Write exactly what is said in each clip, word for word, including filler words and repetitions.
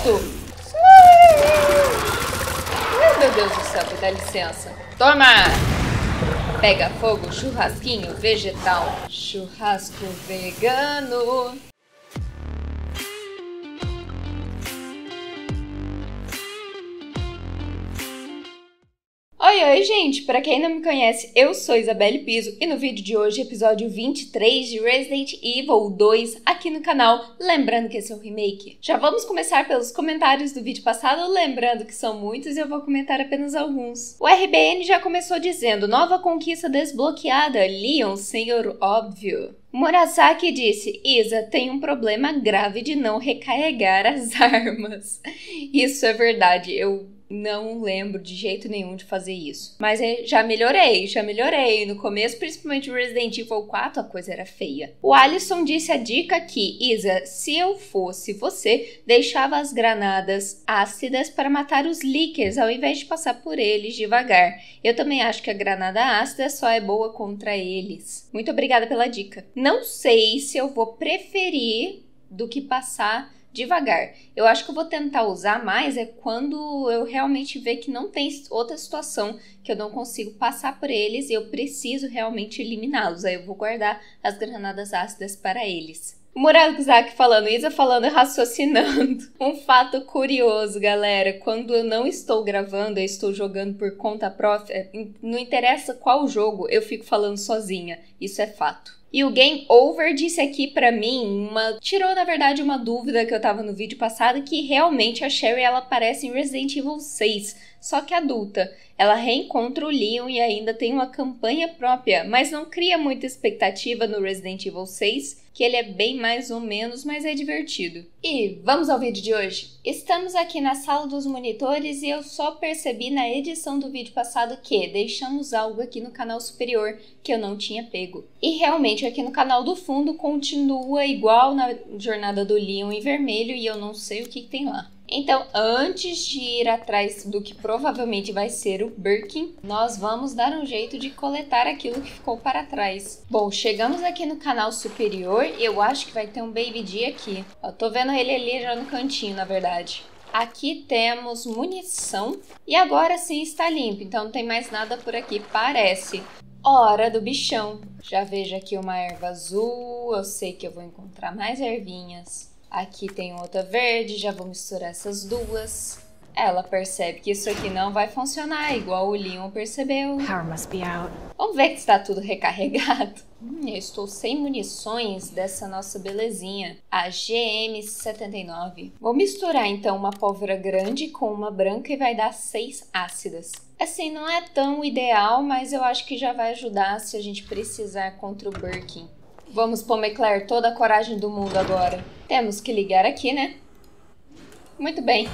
susto! Ai, meu Deus do céu, dá licença. Toma! Pega fogo, churrasquinho vegetal. Churrasco vegano. Oi, oi, gente! Pra quem não me conhece, eu sou Isabelle Piso e no vídeo de hoje, episódio vinte e três de Resident Evil dois aqui no canal. Lembrando que esse é um remake. Já vamos começar pelos comentários do vídeo passado, lembrando que são muitos e eu vou comentar apenas alguns. O R B N já começou dizendo: nova conquista desbloqueada, Leon, senhor óbvio. Murasaki disse: Isa tem um problema grave de não recarregar as armas. Isso é verdade, eu não lembro de jeito nenhum de fazer isso. Mas já melhorei, já melhorei. No começo, principalmente o Resident Evil quatro, a coisa era feia. O Alisson disse a dica aqui: Isa, se eu fosse você, deixava as granadas ácidas para matar os leakers, ao invés de passar por eles devagar. Eu também acho que a granada ácida só é boa contra eles. Muito obrigada pela dica. Não sei se eu vou preferir do que passar devagar. Eu acho que eu vou tentar usar mais é quando eu realmente ver que não tem outra situação que eu não consigo passar por eles e eu preciso realmente eliminá-los. Aí eu vou guardar as granadas ácidas para eles. O Murasaki falando, Isa falando, raciocinando. Um fato curioso, galera. Quando eu não estou gravando, eu estou jogando por conta própria, não interessa qual jogo, eu fico falando sozinha. Isso é fato. E o Game Over disse aqui pra mim, uma, tirou na verdade uma dúvida que eu tava no vídeo passado, que realmente a Sherry ela aparece em Resident Evil seis, só que adulta. Ela reencontra o Leon e ainda tem uma campanha própria, mas não cria muita expectativa no Resident Evil seis, que ele é bem mais ou menos, mas é divertido. E vamos ao vídeo de hoje. Estamos aqui na sala dos monitores e eu só percebi na edição do vídeo passado que deixamos algo aqui no canal superior que eu não tinha pego. E realmente aqui no canal do fundo continua igual na jornada do Leon em vermelho e eu não sei o que, que tem lá. Então, antes de ir atrás do que provavelmente vai ser o Birkin, nós vamos dar um jeito de coletar aquilo que ficou para trás. Bom, chegamos aqui no canal superior e eu acho que vai ter um Baby D aqui. Eu tô vendo ele ali já no cantinho, na verdade. Aqui temos munição e agora sim está limpo, então não tem mais nada por aqui, parece. Hora do bichão. Já vejo aqui uma erva azul, eu sei que eu vou encontrar mais ervinhas. Aqui tem outra verde, já vou misturar essas duas. Ela percebe que isso aqui não vai funcionar, igual o Leon percebeu. Power must be out. Vamos ver que está tudo recarregado. Hum, eu estou sem munições dessa nossa belezinha, a G M setenta e nove. Vou misturar então uma pólvora grande com uma branca e vai dar seis ácidas. Assim, não é tão ideal, mas eu acho que já vai ajudar se a gente precisar contra o Birkin. Vamos pôr Eclair toda a coragem do mundo agora. Temos que ligar aqui, né? Muito bem.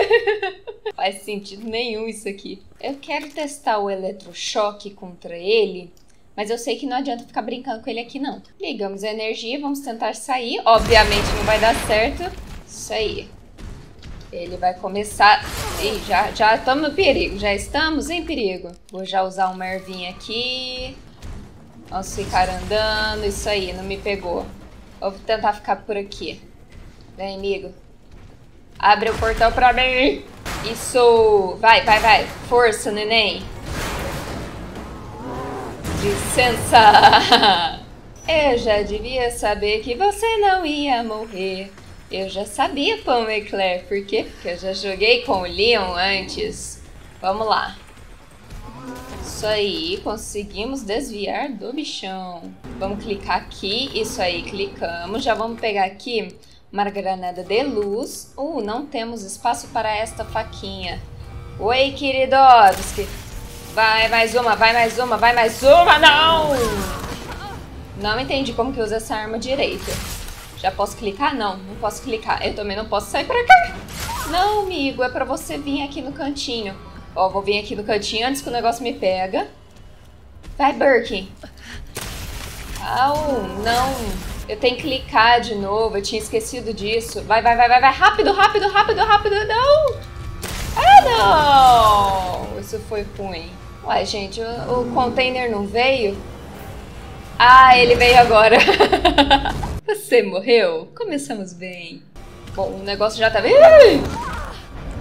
Faz sentido nenhum isso aqui. Eu quero testar o eletrochoque contra ele, mas eu sei que não adianta ficar brincando com ele aqui, não. Ligamos a energia, vamos tentar sair. Obviamente não vai dar certo. Isso aí. Ele vai começar... Ih, já, já estamos no perigo. Já estamos em perigo. Vou já usar uma ervinha aqui. Vamos ficar andando. Isso aí, não me pegou. Vou tentar ficar por aqui. Vem, amigo. Abre o portão pra mim. Isso. Vai, vai, vai. Força, neném. Licença. Eu já devia saber que você não ia morrer. Eu já sabia, Pão Eclair. Por quê? Porque eu já joguei com o Leon antes. Vamos lá. Isso aí, conseguimos desviar do bichão. Vamos clicar aqui, isso aí, clicamos. Já vamos pegar aqui uma granada de luz. Uh, não temos espaço para esta faquinha. Oi, queridos. Vai mais uma, vai mais uma, vai mais uma, não! Não entendi como que usa essa arma direito. Já posso clicar? Não, não posso clicar. Eu também não posso sair pra cá. Não, amigo, é pra você vir aqui no cantinho. Ó, vou vir aqui no cantinho antes que o negócio me pega. Vai, Birkin. Au, não. Eu tenho que clicar de novo. Eu tinha esquecido disso. Vai, vai, vai, vai, vai. Rápido, rápido, rápido, rápido. Não. Ah, não. Isso foi ruim. Ué, gente, o, o container não veio? Ah, ele veio agora. Você morreu? Começamos bem. Bom, o negócio já tá... Ih!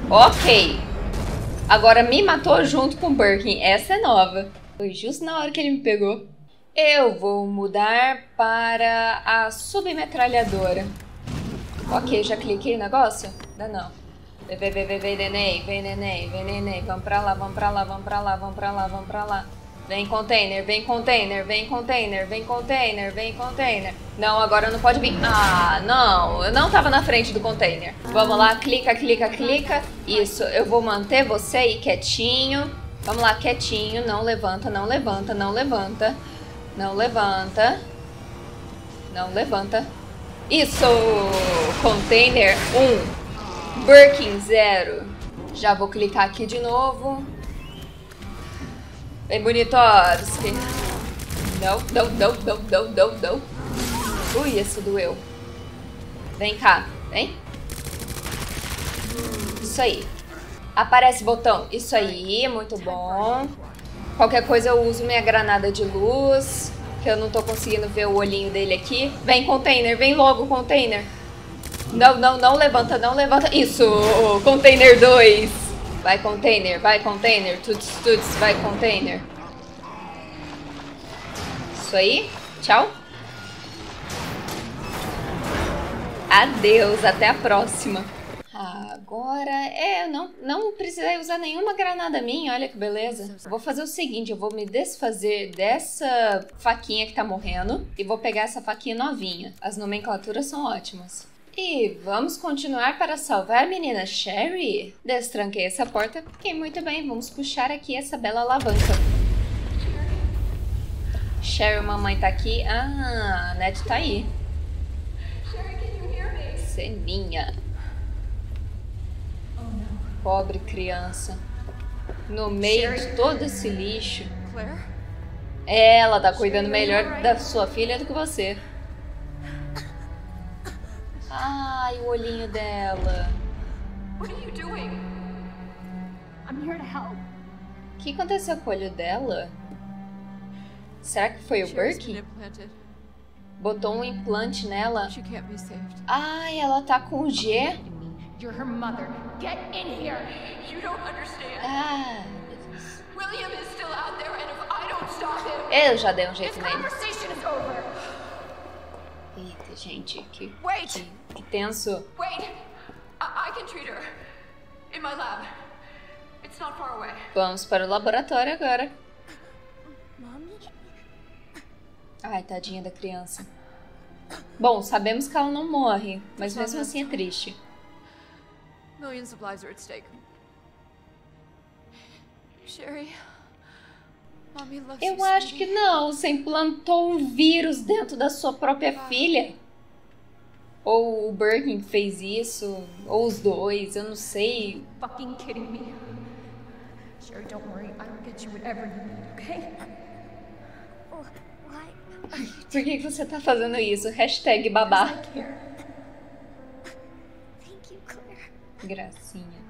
Ok. Agora me matou junto com o Birkin. Essa é nova. Foi justo na hora que ele me pegou. Eu vou mudar para a submetralhadora. Ok, já cliquei no negócio? Ainda não. Vem, vem, vem, vem, neném, vem, neném, vem, neném. Vamos pra lá, vamos pra lá, vamos pra lá, vamos pra lá, vamos pra lá. Vem container, vem container, vem container, vem container, vem container. Não, agora não pode vir. Ah, não, eu não tava na frente do container. Vamos lá, clica, clica, clica. Isso, eu vou manter você aí quietinho. Vamos lá, quietinho, não levanta, não levanta, não levanta. Não levanta. Não levanta. Isso, container um, Birkin zero. Já vou clicar aqui de novo. Vem, Bonitovski. Não, não, não, não, não, não, não. Ui, esse doeu. Vem cá, vem. Isso aí. Aparece botão. Isso aí, muito bom. Qualquer coisa eu uso minha granada de luz, que eu não tô conseguindo ver o olhinho dele aqui. Vem, container, vem logo, container. Não, não, não levanta, não levanta. Isso, container dois. Vai, container, vai, container. Tuts, tuts, vai, container. Isso aí. Tchau. Adeus, até a próxima. Agora, é, não, não precisei usar nenhuma granada minha, olha que beleza. Vou fazer o seguinte, eu vou me desfazer dessa faquinha que tá morrendo e vou pegar essa faquinha novinha. As nomenclaturas são ótimas. E vamos continuar para salvar a menina Sherry. Destranquei essa porta. Ok, muito bem. Vamos puxar aqui essa bela alavanca. Sherry, mamãe tá aqui. Ah, a Ned tá aí. Ceninha. Pobre criança. No meio de todo esse lixo. Ela tá cuidando melhor da sua filha do que você. Ai, o olhinho dela. O que aconteceu com o olho dela? Será que foi o Birkin? Botou um implante nela. Ai, ela tá com G. You're her mother. Get in here. You don't understand. Ah, William is still out there, and if I don't stop him, eu já dei um jeito this nele. conversation is over. Eita, gente, que, Wait. que, que tenso. Wait. I, I can treat her. In my lab. It's not far away. Vamos para o laboratório agora. Mommy? Ai, tadinha da criança. Bom, sabemos que ela não morre, mas mesmo assim é triste. Millions of lives are at stake. Sherry, Mommy loves you, Eu acho sweetie. que não. Você implantou um vírus dentro da sua própria filha. Ou o Birkin fez isso, ou os dois, eu não sei. Fucking kidding me. Sherry, don't worry. I will get you whatever you need, okay? Oh, why? Por que que você tá fazendo isso? Hashtag babá. I care. Thank you, Claire. Gracinha.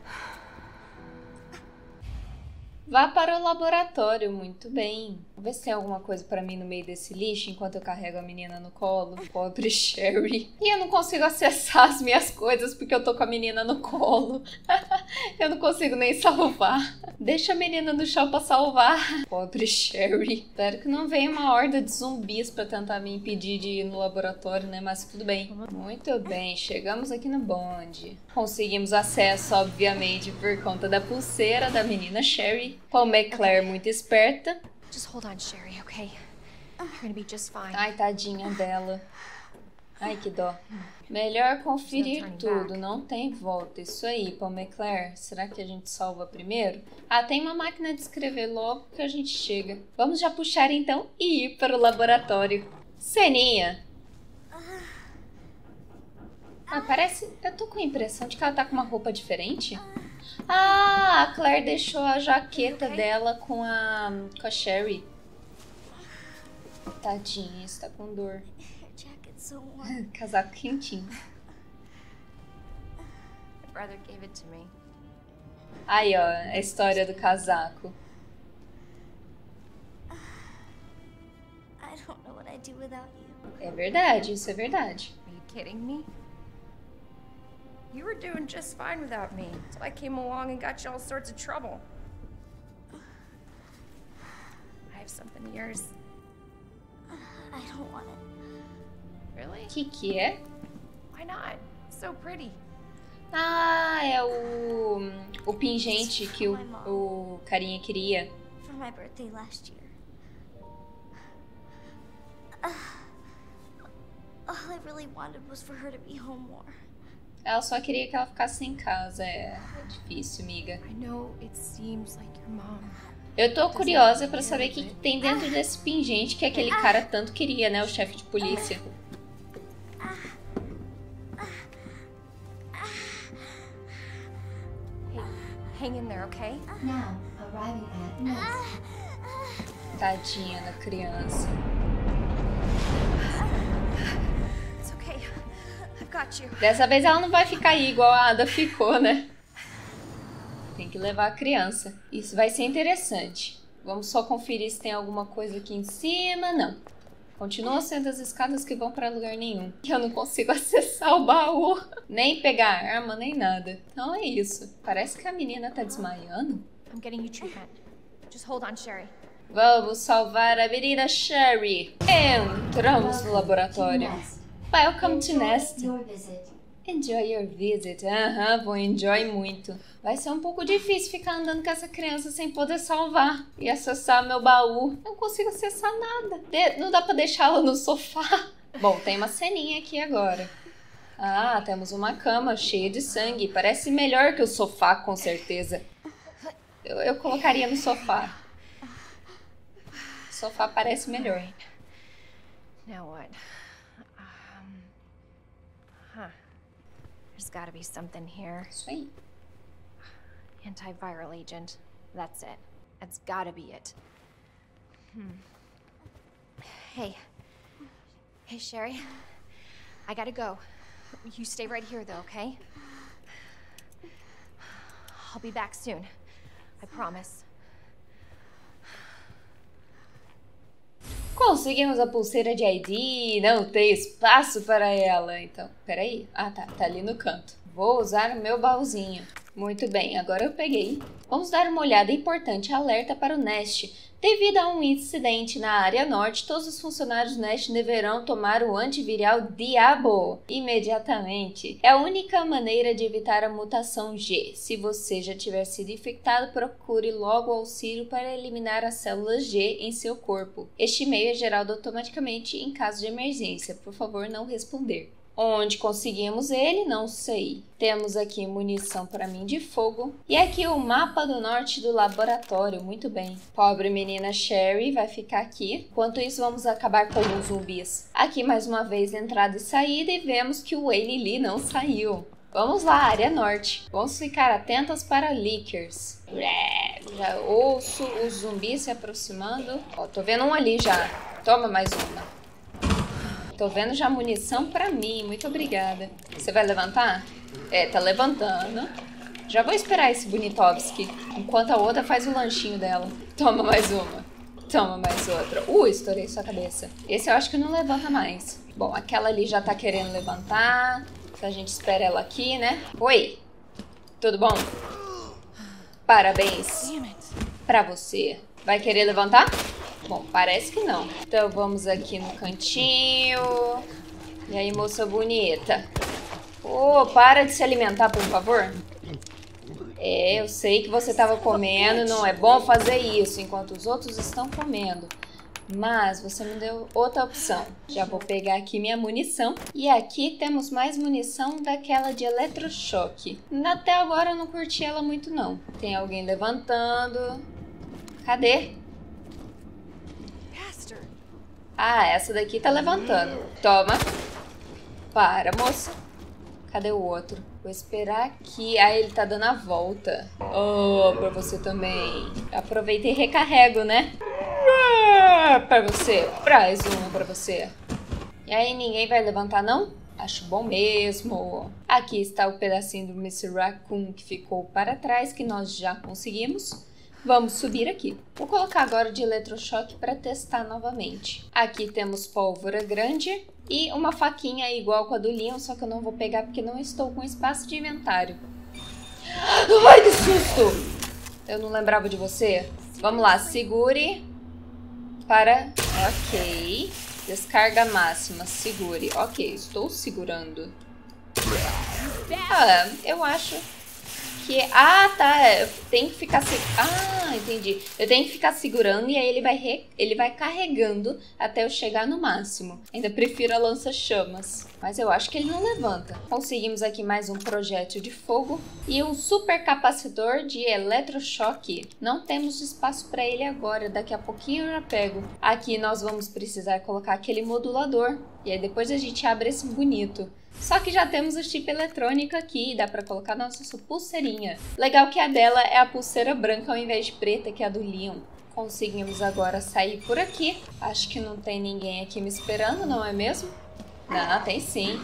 Vá para o laboratório, muito bem. Vou ver se tem alguma coisa pra mim no meio desse lixo enquanto eu carrego a menina no colo. Pobre Sherry. E eu não consigo acessar as minhas coisas porque eu tô com a menina no colo. Eu não consigo nem salvar. Deixa a menina no chão pra salvar. Pobre Sherry. Espero que não venha uma horda de zumbis pra tentar me impedir de ir no laboratório, né? Mas tudo bem. Muito bem, chegamos aqui no bonde. Conseguimos acesso, obviamente, por conta da pulseira da menina Sherry. Como é Claire muito esperta. Just hold on, Sherry, okay? You're gonna be just fine. Ai, tadinha dela. Ai, que dó. Melhor conferir tudo, não tem volta. Isso aí, Palme Claire. Será que a gente salva primeiro? Ah, tem uma máquina de escrever logo que a gente chega. Vamos já puxar então e ir para o laboratório. Ceninha. Ah, parece... Eu tô com a impressão de que ela tá com uma roupa diferente. Ah, a Claire deixou a jaqueta dela com a, com a Sherry. Tadinha, está com dor. Your jacket's so warm. Casaco quentinho. My brother gave it to me. Aí, ó, a história do casaco. I don't know what I'd do without you. É verdade, isso é verdade. Are you kidding me? You were doing just fine without me, so I came along and got you all sorts of trouble. I have something of yours. I don't want it. Really? Que que é? Why not? It's so pretty. Ah, é o, o pingente que o, o carinha queria. For my birthday last year. Uh, all I really wanted was for her to be home more. Ela só queria que ela ficasse em casa. É, é difícil, amiga. I know it seems like your mom. Eu tô curiosa pra saber o que, que tem dentro desse pingente que aquele cara tanto queria, né? O chefe de polícia. Hang in there, okay? Now, arriving at Nest. Tadinha da criança. It's okay. I've got you. Dessa vez ela não vai ficar aí igual a Ada ficou, né? Tem que levar a criança. Isso vai ser interessante. Vamos só conferir se tem alguma coisa aqui em cima. Não. Continua sendo as escadas que vão pra lugar nenhum. Eu não consigo acessar o baú. Nem pegar arma, nem nada. Então é isso. Parece que a menina tá desmaiando. I'm getting you treatment. Just hold on, Sherry. Vamos salvar a menina Sherry. Entramos no laboratório. Welcome to Nest. Your visit. Enjoy your visit. Aham, vou enjoy muito. Vai ser um pouco difícil ficar andando com essa criança sem poder salvar e acessar meu baú. Não consigo acessar nada. De- não dá pra deixá-la no sofá. Bom, tem uma ceninha aqui agora. Ah, temos uma cama cheia de sangue. Parece melhor que o sofá, com certeza. Eu, eu colocaria no sofá. O sofá parece melhor. Now what? Um, huh. There's gotta be something here. Isso aí. Antiviral agent. That's it. That's gotta be it. Hmm. Hey. Hey, Sherry. I gotta go. You stay right here, though, okay? I'll be back soon. I promise. Conseguimos a pulseira de I D, não tem espaço para ela. Então, peraí. Ah, tá. Tá ali no canto. Vou usar o meu baúzinho. Muito bem, agora eu peguei. Vamos dar uma olhada importante alerta para o Nest. Devido a um incidente na área norte, todos os funcionários do Nest deverão tomar o antiviral Diabo imediatamente. É a única maneira de evitar a mutação G. Se você já tiver sido infectado, procure logo auxílio para eliminar as células G em seu corpo. Este e-mail é gerado automaticamente em caso de emergência. Por favor, não responder. Onde conseguimos ele? Não sei. Temos aqui munição para mim de fogo. E aqui o mapa do norte do laboratório. Muito bem. Pobre menina Sherry vai ficar aqui. Enquanto isso, vamos acabar com os zumbis. Aqui mais uma vez entrada e saída. E vemos que o Wayne Lee não saiu. Vamos lá, área norte. Vamos ficar atentas para leakers. Já ouço os zumbis se aproximando. Ó, tô vendo um ali já. Toma mais uma. Tô vendo já munição pra mim. Muito obrigada. Você vai levantar? É, tá levantando. Já vou esperar esse Bunitovski. Enquanto a outra faz o lanchinho dela. Toma mais uma. Toma mais outra. Uh, estourei sua cabeça. Esse eu acho que não levanta mais. Bom, aquela ali já tá querendo levantar. A gente espera ela aqui, né? Oi. Tudo bom? Parabéns. Pra você. Vai querer levantar? Bom, parece que não. Então vamos aqui no cantinho. E aí, moça bonita? Ô, oh, para de se alimentar, por favor. É, eu sei que você estava comendo. Não é bom fazer isso enquanto os outros estão comendo. Mas você me deu outra opção. Já vou pegar aqui minha munição. E aqui temos mais munição daquela de eletrochoque. Até agora eu não curti ela muito, não. Tem alguém levantando. Cadê? Ah, essa daqui tá levantando. Toma. Para, moça. Cadê o outro? Vou esperar aqui. Ah, ele tá dando a volta. Oh, pra você também. Aproveita e recarrego, né? Ah, pra você. Mais uma pra você. E aí, ninguém vai levantar, não? Acho bom mesmo. Aqui está o pedacinho do mister Raccoon que ficou para trás, que nós já conseguimos. Vamos subir aqui. Vou colocar agora de eletrochoque para testar novamente. Aqui temos pólvora grande e uma faquinha igual com a do Leon, só que eu não vou pegar porque não estou com espaço de inventário. Ai, que susto! Eu não lembrava de você. Vamos lá, segure para... Ok. Descarga máxima, segure. Ok, estou segurando. Ah, eu acho que... Ah, tá. Tem que ficar... Se... Ah, entendi. Eu tenho que ficar segurando e aí ele vai, re... ele vai carregando até eu chegar no máximo. Ainda prefiro a lança-chamas. Mas eu acho que ele não levanta. Conseguimos aqui mais um projétil de fogo e um super capacitor de eletrochoque. Não temos espaço para ele agora. Daqui a pouquinho eu já pego. Aqui nós vamos precisar colocar aquele modulador. E aí depois a gente abre esse bonito. Só que já temos o chip eletrônico aqui, dá pra colocar nossa pulseirinha. Legal que a dela é a pulseira branca ao invés de preta, que é a do Leon. Conseguimos agora sair por aqui. Acho que não tem ninguém aqui me esperando, não é mesmo? Não, tem sim.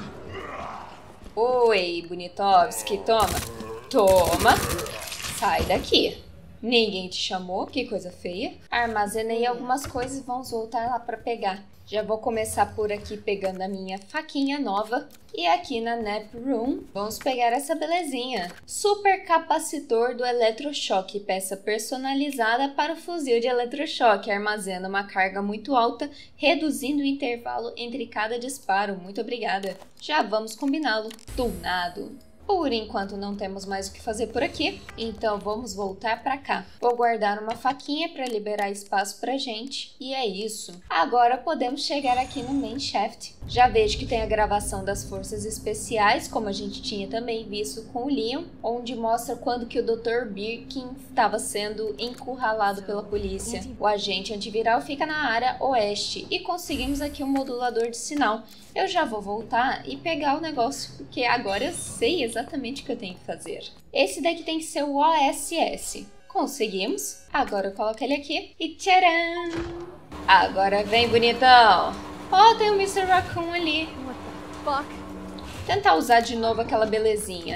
Oi, Bonitovski, toma. Toma. Sai daqui. Ninguém te chamou, que coisa feia. Armazenei algumas coisas e vamos voltar lá pra pegar. Já vou começar por aqui pegando a minha faquinha nova. E aqui na Nap Room, vamos pegar essa belezinha. Super capacitor do eletrochoque, peça personalizada para o fuzil de eletrochoque. Armazena uma carga muito alta, reduzindo o intervalo entre cada disparo. Muito obrigada. Já vamos combiná-lo. Tunado. Por enquanto não temos mais o que fazer por aqui, então vamos voltar pra cá. Vou guardar uma faquinha para liberar espaço pra gente, e é isso. Agora podemos chegar aqui no Main Shaft. Já vejo que tem a gravação das forças especiais, como a gente tinha também visto com o Leon, onde mostra quando que o doutor Birkin estava sendo encurralado pela polícia. O agente antiviral fica na área oeste, e conseguimos aqui um modulador de sinal. Eu já vou voltar e pegar o negócio, porque agora eu sei exatamente o que eu tenho que fazer. Esse daqui tem que ser o O S S. Conseguimos. Agora eu coloco ele aqui e tcharam! Agora vem, bonitão! Ó, oh, tem o mister Raccoon ali. What the fuck? Tentar usar de novo aquela belezinha.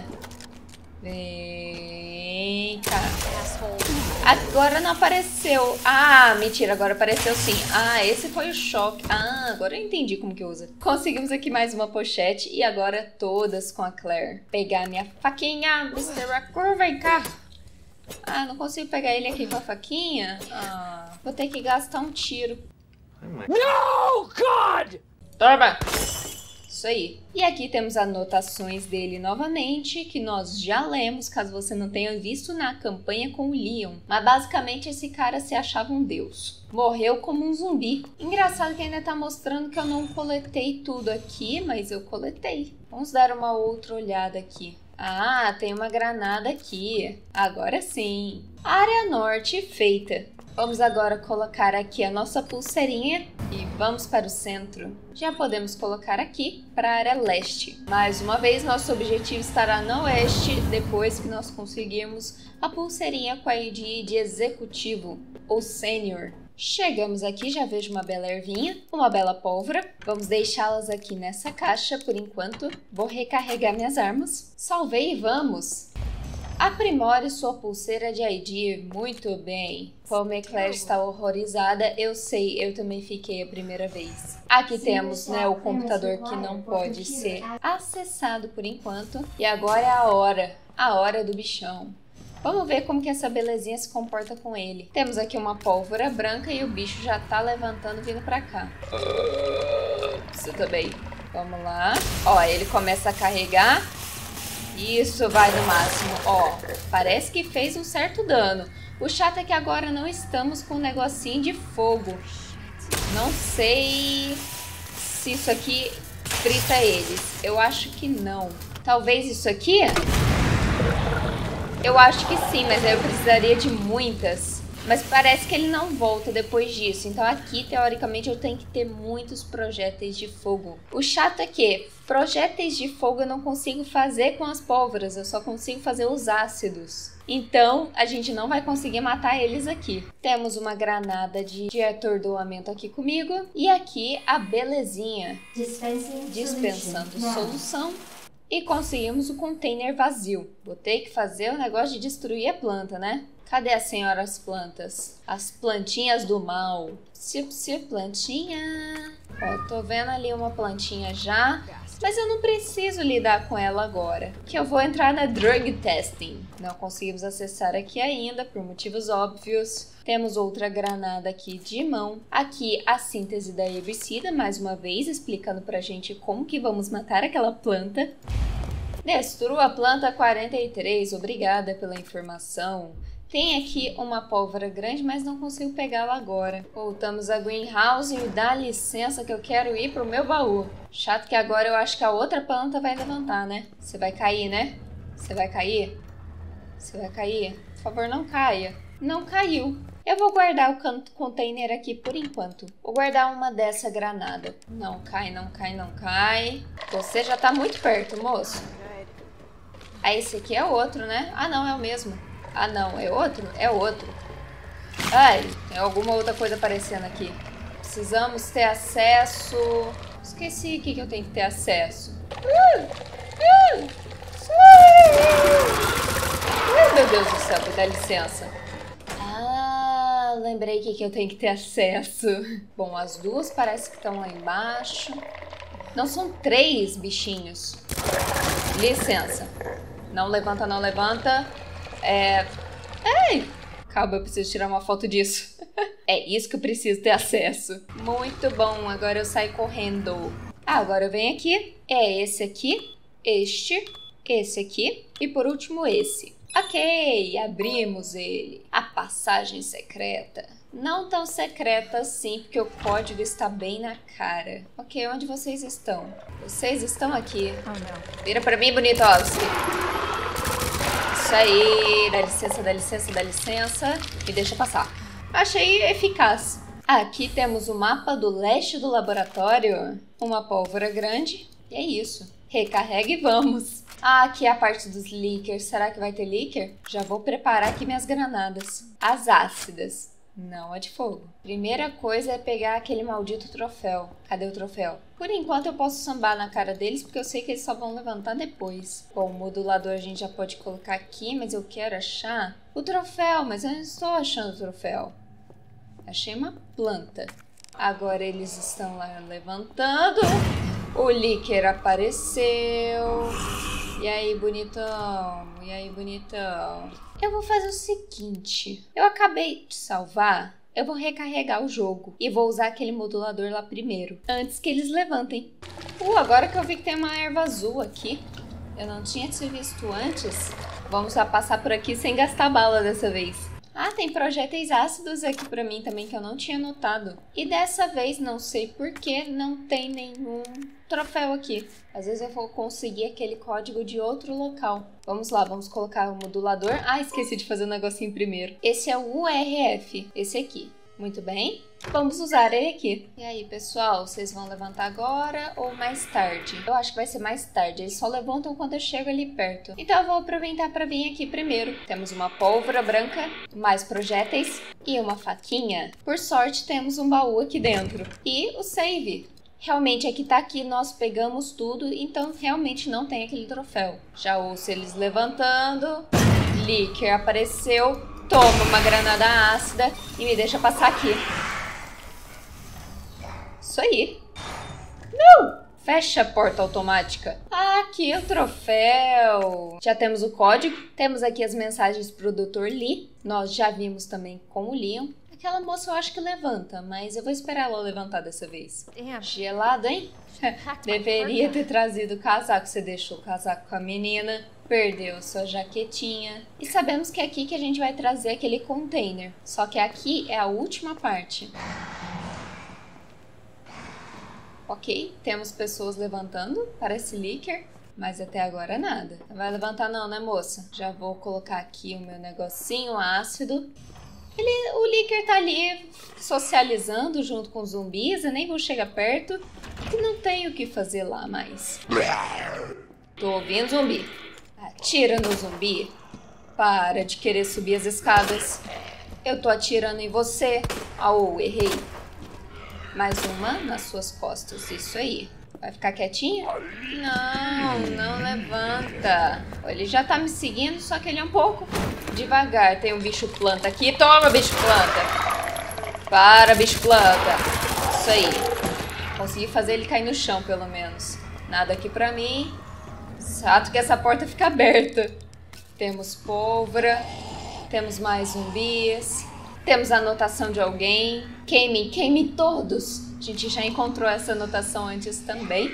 Vem cá. Agora não apareceu. Ah, mentira, agora apareceu sim. Ah, esse foi o choque. Ah, agora eu entendi como que usa. Conseguimos aqui mais uma pochete e agora todas com a Claire. Pegar minha faquinha, mister Raccoon, vem cá. Ah, não consigo pegar ele aqui com a faquinha? Ah, vou ter que gastar um tiro. No, God! Toma! Isso aí. E aqui temos anotações dele novamente, que nós já lemos, caso você não tenha visto na campanha com o Leon. Mas basicamente esse cara se achava um deus. Morreu como um zumbi. Engraçado que ainda tá mostrando que eu não coletei tudo aqui, mas eu coletei. Vamos dar uma outra olhada aqui. Ah, tem uma granada aqui. Agora sim. Área norte feita. Vamos agora colocar aqui a nossa pulseirinha e vamos para o centro. Já podemos colocar aqui para a área leste. Mais uma vez, nosso objetivo estará no oeste depois que nós conseguirmos a pulseirinha com a I D de executivo ou sênior. Chegamos aqui, já vejo uma bela ervinha, uma bela pólvora. Vamos deixá-las aqui nessa caixa por enquanto. Vou recarregar minhas armas. Salvei e vamos! Aprimore sua pulseira de I D. Muito bem. Como a Claire está horrorizada, eu sei, eu também fiquei a primeira vez. Aqui temos, né, o computador que não pode ser acessado por enquanto. E agora é a hora, a hora do bichão. Vamos ver como que essa belezinha se comporta com ele. Temos aqui uma pólvora branca e o bicho já tá levantando vindo pra cá. Você também. Vamos lá. Ó, ele começa a carregar. Isso, vai no máximo. Ó, parece que fez um certo dano. O chato é que agora não estamos com um negocinho de fogo. Não sei se isso aqui frita eles. Eu acho que não. Talvez isso aqui? Eu acho que sim, mas aí eu precisaria de muitas. Mas parece que ele não volta depois disso. Então aqui, teoricamente, eu tenho que ter muitos projéteis de fogo. O chato é que projéteis de fogo eu não consigo fazer com as pólvoras. Eu só consigo fazer os ácidos. Então, a gente não vai conseguir matar eles aqui. Temos uma granada de, de atordoamento aqui comigo. E aqui a belezinha. Dispensando solução. E conseguimos o container vazio. Vou ter que fazer o negócio de destruir a planta, né? Cadê as senhoras plantas? As plantinhas do mal. Psi, psi, plantinha. Ó, tô vendo ali uma plantinha já. Mas eu não preciso lidar com ela agora. Que eu vou entrar na drug testing. Não conseguimos acessar aqui ainda, por motivos óbvios. Temos outra granada aqui de mão. Aqui a síntese da herbicida, mais uma vez, explicando pra gente como que vamos matar aquela planta. Destrua a planta quarenta e três, obrigada pela informação. Tem aqui uma pólvora grande, mas não consigo pegá-la agora. Voltamos à greenhouse e dá licença que eu quero ir pro meu baú. Chato que agora eu acho que a outra planta vai levantar, né? Você vai cair, né? Você vai cair? Você vai cair? Por favor, não caia. Não caiu. Eu vou guardar o container aqui por enquanto. Vou guardar uma dessa granada. Não cai, não cai, não cai. Você já tá muito perto, moço. Ah, esse aqui é outro, né? Ah, não, é o mesmo. Ah, não, é outro? É outro. Ai, tem alguma outra coisa aparecendo aqui. Precisamos ter acesso... Esqueci o que eu tenho que ter acesso. Uh, uh, uh. Ai, meu Deus do céu, me dá licença. Ah, lembrei que eu tenho que ter acesso. Bom, as duas parece que estão lá embaixo. Não, são três bichinhos. Licença. Não levanta, não levanta. É... Ei! Calma, eu preciso tirar uma foto disso. É isso que eu preciso ter acesso. Muito bom, agora eu saio correndo. Ah, agora eu venho aqui. É esse aqui, este, esse aqui e por último esse. Ok, abrimos ele. A passagem secreta. Não tão secreta assim, porque o código está bem na cara. Ok, onde vocês estão? Vocês estão aqui. Oh, não. Vira pra mim, bonitosa. Isso aí, dá licença, dá licença, dá licença. Me deixa passar. Achei eficaz. Aqui temos o mapa do leste do laboratório. Uma pólvora grande. E é isso. Recarrega e vamos. Ah, aqui é a parte dos leakers. Será que vai ter leaker? Já vou preparar aqui minhas granadas. As ácidas. Não a de fogo. Primeira coisa é pegar aquele maldito troféu. Cadê o troféu? Por enquanto eu posso sambar na cara deles, porque eu sei que eles só vão levantar depois. Bom, o modulador a gente já pode colocar aqui, mas eu quero achar o troféu, mas eu não estou achando o troféu. Achei uma planta. Agora eles estão lá levantando. O leaker apareceu. E aí, bonitão? E aí, bonitão? Eu vou fazer o seguinte. Eu acabei de salvar. Eu vou recarregar o jogo. E vou usar aquele modulador lá primeiro. Antes que eles levantem. Uh, agora que eu vi que tem uma erva azul aqui. Eu não tinha te visto antes. Vamos só passar por aqui sem gastar bala dessa vez. Ah, tem projéteis ácidos aqui pra mim também que eu não tinha notado. E dessa vez, não sei por que, não tem nenhum troféu aqui. Às vezes eu vou conseguir aquele código de outro local. Vamos lá, vamos colocar o modulador. Ah, esqueci de fazer um negocinho primeiro. Esse é o U R F, esse aqui. Muito bem. Vamos usar ele aqui. E aí, pessoal, vocês vão levantar agora ou mais tarde? Eu acho que vai ser mais tarde. Eles só levantam quando eu chego ali perto. Então eu vou aproveitar para vir aqui primeiro. Temos uma pólvora branca, mais projéteis e uma faquinha. Por sorte, temos um baú aqui dentro. E o save. Realmente, aqui tá aqui, nós pegamos tudo, então realmente não tem aquele troféu. Já ouço eles levantando. Leaker apareceu. Toma uma granada ácida e me deixa passar aqui. Isso aí. Não! Fecha a porta automática. Ah, aqui o troféu. Já temos o código. Temos aqui as mensagens pro doutor Lee. Nós já vimos também com o Leon. Aquela moça eu acho que levanta, mas eu vou esperar ela levantar dessa vez. Damn. Gelado, hein? Deveria ter trazido o casaco. Você deixou o casaco com a menina. Perdeu sua jaquetinha. E sabemos que é aqui que a gente vai trazer aquele container. Só que aqui é a última parte. Ok, temos pessoas levantando. Parece leaker. Mas até agora nada. Não vai levantar não, né, moça? Já vou colocar aqui o meu negocinho ácido. Ele, o leaker tá ali socializando junto com os zumbis. Eu nem vou chegar perto. E não tenho o que fazer lá mais. Tô ouvindo zumbi. Atira no zumbi. Para de querer subir as escadas. Eu tô atirando em você. Oh, errei. Mais uma nas suas costas. Isso aí. Vai ficar quietinho? Não, não levanta. Ele já tá me seguindo, só que ele é um pouco devagar. Tem um bicho planta aqui. Toma, bicho planta. Para, bicho planta. Isso aí. Consegui fazer ele cair no chão, pelo menos. Nada aqui pra mim. Chato que essa porta fica aberta. Temos pólvora. Temos mais zumbis. Temos a anotação de alguém. Queime, queime todos. A gente já encontrou essa anotação antes também.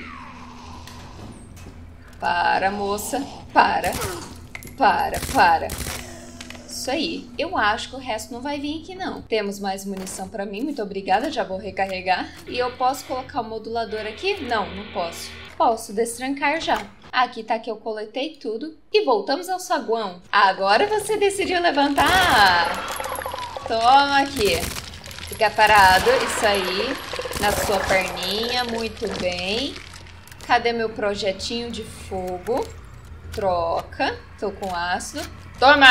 Para, moça. Para. Para, para. Isso aí. Eu acho que o resto não vai vir aqui, não. Temos mais munição pra mim. Muito obrigada. Já vou recarregar. E eu posso colocar o modulador aqui? Não, não posso. Posso destrancar já. Aqui tá que eu coletei tudo. E voltamos ao saguão. Agora você decidiu levantar. Toma aqui. Fica parado. Isso aí. Na sua perninha. Muito bem. Cadê meu projetinho de fogo? Troca. Tô com ácido. Toma!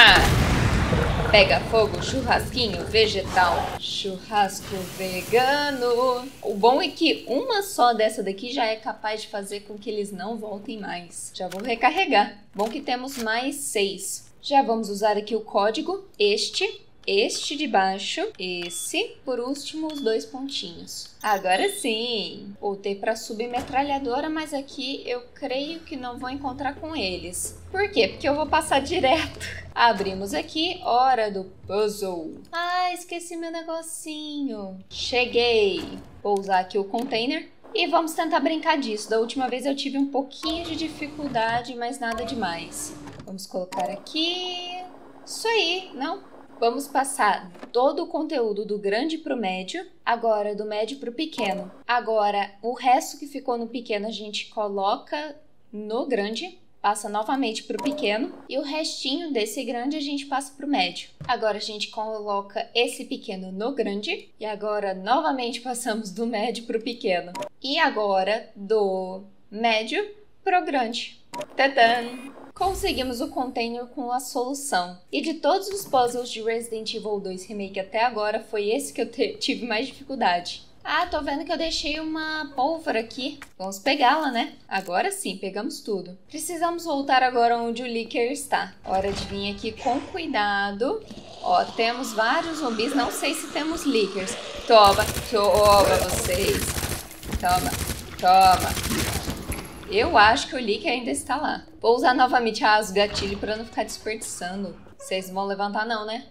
Pega fogo, churrasquinho vegetal, churrasco vegano. O bom é que uma só dessa daqui já é capaz de fazer com que eles não voltem mais. Já vou recarregar. Bom que temos mais seis. Já vamos usar aqui o código, este, este de baixo, esse, por último os dois pontinhos. Agora sim, voltei para submetralhadora, mas aqui eu creio que não vou encontrar com eles. Por quê? Porque eu vou passar direto. Abrimos aqui, hora do puzzle. Ah, esqueci meu negocinho. Cheguei. Vou usar aqui o container e vamos tentar brincar disso. Da última vez eu tive um pouquinho de dificuldade, mas nada demais. Vamos colocar aqui. Isso aí, não? Vamos passar todo o conteúdo do grande para o médio, agora do médio para o pequeno. Agora, o resto que ficou no pequeno a gente coloca no grande, passa novamente para o pequeno, e o restinho desse grande a gente passa para o médio. Agora a gente coloca esse pequeno no grande, e agora novamente passamos do médio para o pequeno. E agora do médio para o grande. Tadã! Conseguimos o container com a solução. E de todos os puzzles de Resident Evil dois Remake até agora, foi esse que eu tive mais dificuldade. Ah, tô vendo que eu deixei uma pólvora aqui. Vamos pegá-la, né? Agora sim, pegamos tudo. Precisamos voltar agora onde o Licker está. Hora de vir aqui com cuidado. Ó, temos vários zumbis. Não sei se temos Lickers. Toma, toma vocês. Toma, toma. Eu acho que o Licker ainda está lá. Vou usar novamente a as gatilho para não ficar desperdiçando. Vocês não vão levantar não, né?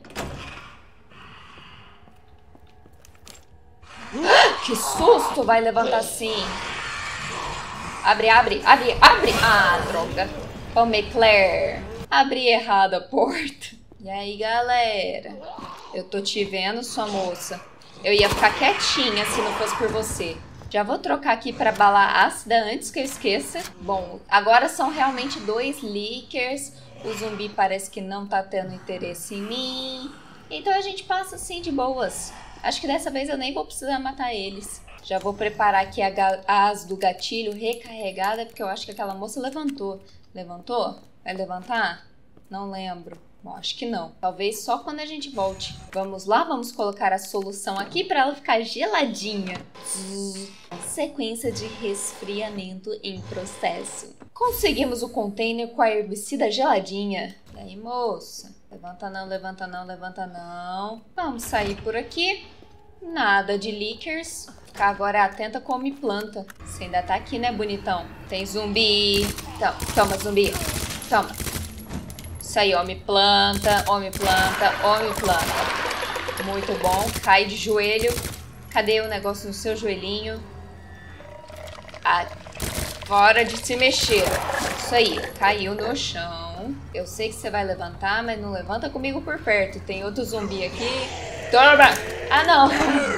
Que susto! Vai levantar assim. Abre, abre, abre, abre. Ah, droga. Ô, Claire. Abri errado a porta. E aí, galera? Eu tô te vendo, sua moça. Eu ia ficar quietinha se não fosse por você. Já vou trocar aqui para bala ácida antes que eu esqueça. Bom, agora são realmente dois Lickers. O zumbi parece que não tá tendo interesse em mim. Então a gente passa assim de boas. Acho que dessa vez eu nem vou precisar matar eles. Já vou preparar aqui a, a asa do gatilho recarregada, porque eu acho que aquela moça levantou. Levantou? Vai levantar? Não lembro. Bom, acho que não. Talvez só quando a gente volte. Vamos lá, vamos colocar a solução aqui para ela ficar geladinha. Sequência de resfriamento em processo. Conseguimos o container com a herbicida geladinha. E aí, moça? Levanta não, levanta não, levanta não. Vamos sair por aqui. Nada de Lickers. Ficar agora atenta como me planta. Você ainda tá aqui, né, bonitão? Tem zumbi. Então, toma, zumbi. Toma. Isso aí, homem planta, homem planta, homem planta. Muito bom. Cai de joelho. Cadê o negócio no seu joelhinho? Ah, fora de se mexer. Isso aí, caiu no chão. Eu sei que você vai levantar, mas não levanta comigo por perto. Tem outro zumbi aqui. Toma! Ah, não.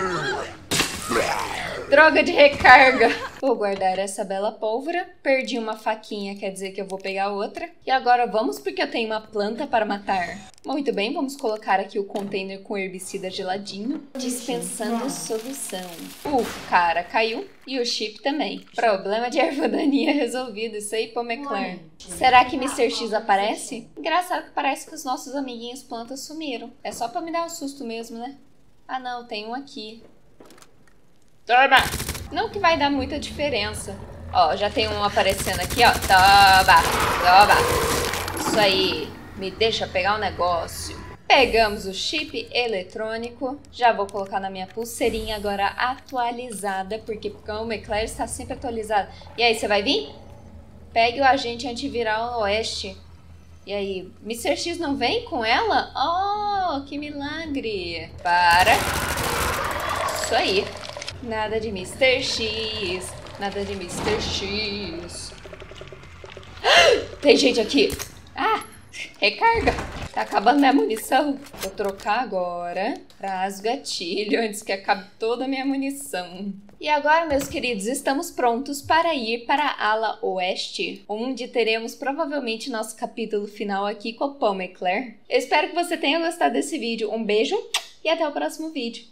Droga de recarga. Vou guardar essa bela pólvora. Perdi uma faquinha, quer dizer que eu vou pegar outra. E agora vamos porque eu tenho uma planta para matar. Muito bem, vamos colocar aqui o container com herbicida geladinho. Dispensando solução. O cara caiu e o chip também. Problema de erva daninha resolvido. Isso aí, Pô Claire. Será que mister X aparece? Engraçado que parece que os nossos amiguinhos plantas sumiram. É só pra me dar um susto mesmo, né? Ah não, tem um aqui. Toma! Não que vai dar muita diferença. Ó, já tem um aparecendo aqui, ó. Toma, toma. Isso aí. Me deixa pegar um negócio. Pegamos o chip eletrônico. Já vou colocar na minha pulseirinha agora atualizada, porque o Eclair está sempre atualizado. E aí, você vai vir? Pegue o agente antiviral Oeste. E aí, mister X não vem com ela? Oh, que milagre. Para. Isso aí. Nada de mister X. Nada de mister X. Tem gente aqui. Ah, recarga. Tá acabando minha munição. Vou trocar agora para as gatilho antes que acabe toda a minha munição. E agora, meus queridos, estamos prontos para ir para a ala oeste, onde teremos provavelmente nosso capítulo final aqui com o Paul McClare. Eu espero que você tenha gostado desse vídeo. Um beijo e até o próximo vídeo.